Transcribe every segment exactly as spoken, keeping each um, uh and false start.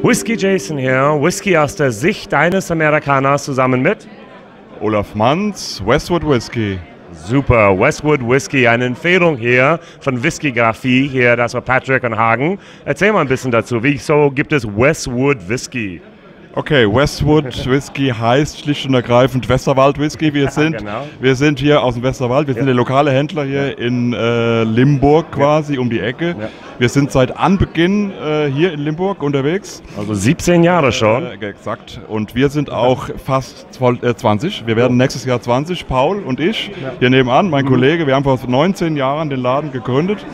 Whisky Jason hier, Whisky aus der Sicht eines Amerikaners zusammen mit Olaf Manz, Westwood Whisky. Super, Westwood Whisky, eine Empfehlung hier von Whiskygrafie, hier, das war Patrick und Hagen. Erzähl mal ein bisschen dazu, wieso gibt es Westwood Whisky? Okay, Westwood Whisky heißt schlicht und ergreifend Westerwald Whisky. Wir, ja, sind, genau. wir sind hier aus dem Westerwald, wir ja. sind der lokale Händler hier ja. in äh, Limburg quasi, ja. um die Ecke. Ja. Wir sind seit Anbeginn äh, hier in Limburg unterwegs. Also siebzehn Jahre schon. Äh, exakt. Und wir sind auch fast zwanzig. Wir werden nächstes Jahr zwanzig, Paul und ich, ja. hier nebenan, mein mhm. Kollege. Wir haben vor neunzehn Jahren den Laden gegründet.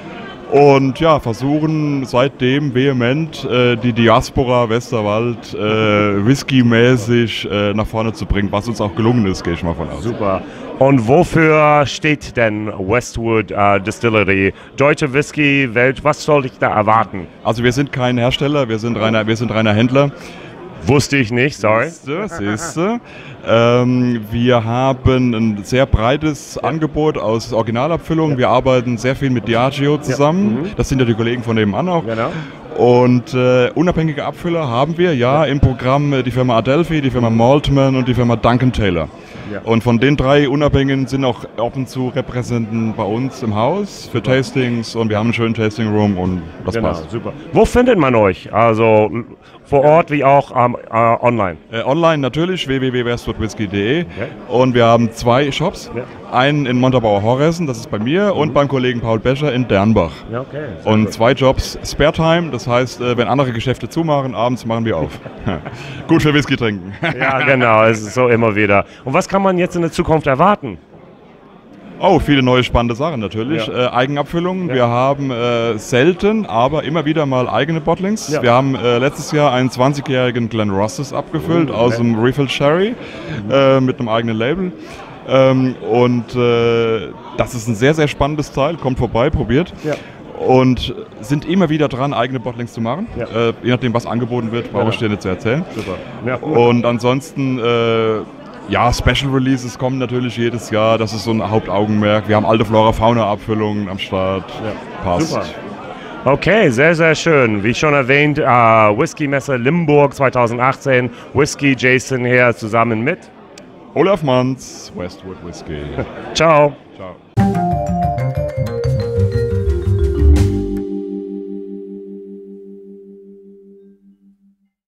Und ja, versuchen seitdem vehement äh, die Diaspora Westerwald äh, whisky-mäßig äh, nach vorne zu bringen, was uns auch gelungen ist, gehe ich mal von aus. Super. Und wofür steht denn Westwood äh, Distillery? Deutsche Whisky, Welt, was soll ich da erwarten? Also wir sind kein Hersteller, wir sind reiner, wir sind reiner Händler. Wusste ich nicht, sorry. Siehste, siehste. Ähm, wir haben ein sehr breites ja. Angebot aus Originalabfüllungen. Ja. Wir arbeiten sehr viel mit Diageo zusammen. Ja. Mhm. Das sind ja die Kollegen von nebenan auch. Genau. Und äh, unabhängige Abfüller haben wir ja, ja im Programm äh, die Firma Adelphi, die Firma Maltman und die Firma Duncan Taylor. Ja. Und von den drei Unabhängigen sind auch ab und zu Repräsentanten bei uns im Haus für super. Tastings und wir haben einen schönen Tasting Room und das genau, passt. Super. Wo findet man euch? Also vor Ort wie auch ähm, äh, online? Äh, online natürlich, w w w punkt westwood whisky punkt d e okay. Und wir haben zwei Shops. Ja. Einen in Montabaur-Horressen, das ist bei mir, mhm. und beim Kollegen Paul Becher in Dernbach. Ja, okay. Und gut. zwei Jobs Spare Time, das heißt, äh, wenn andere Geschäfte zumachen, abends machen wir auf. Gut für Whisky trinken. Ja, genau, es ist so immer wieder. Und was kann man jetzt in der Zukunft erwarten? Oh, viele neue spannende Sachen natürlich. Ja. Äh, Eigenabfüllungen. Ja. Wir haben äh, selten, aber immer wieder mal eigene Bottlings. Ja. Wir haben äh, letztes Jahr einen zwanzigjährigen Glen Rosses abgefüllt, oh, aus dem Refill Sherry mhm. äh, mit einem eigenen Label. Ähm, und äh, das ist ein sehr, sehr spannendes Teil. Kommt vorbei, probiert. Ja. Und sind immer wieder dran, eigene Bottlings zu machen. Ja. Äh, je nachdem, was angeboten wird, brauche ja. ich dir nicht zu erzählen. Super. Ja. Und ansonsten... Äh, Ja, Special Releases kommen natürlich jedes Jahr, das ist so ein Hauptaugenmerk. Wir haben alte Flora-Fauna-Abfüllungen am Start. Ja. Passt. Super. Okay, sehr, sehr schön. Wie schon erwähnt, äh, Whisky-Messe Limburg zweitausendachtzehn. Whisky Jason hier zusammen mit Olaf Manz, Westwood Whisky. Ciao. Ciao.